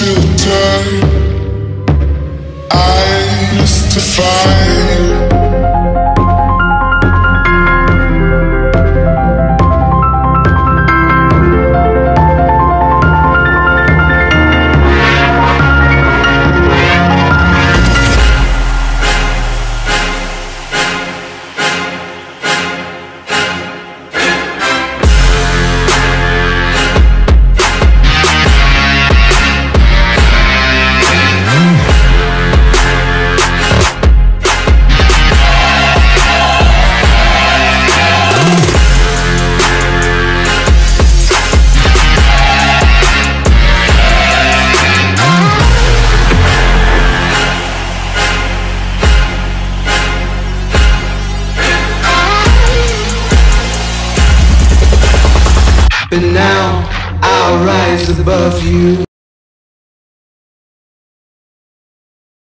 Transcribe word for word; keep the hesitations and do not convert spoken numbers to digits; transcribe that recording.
filter I used to find. But now I'll rise above you.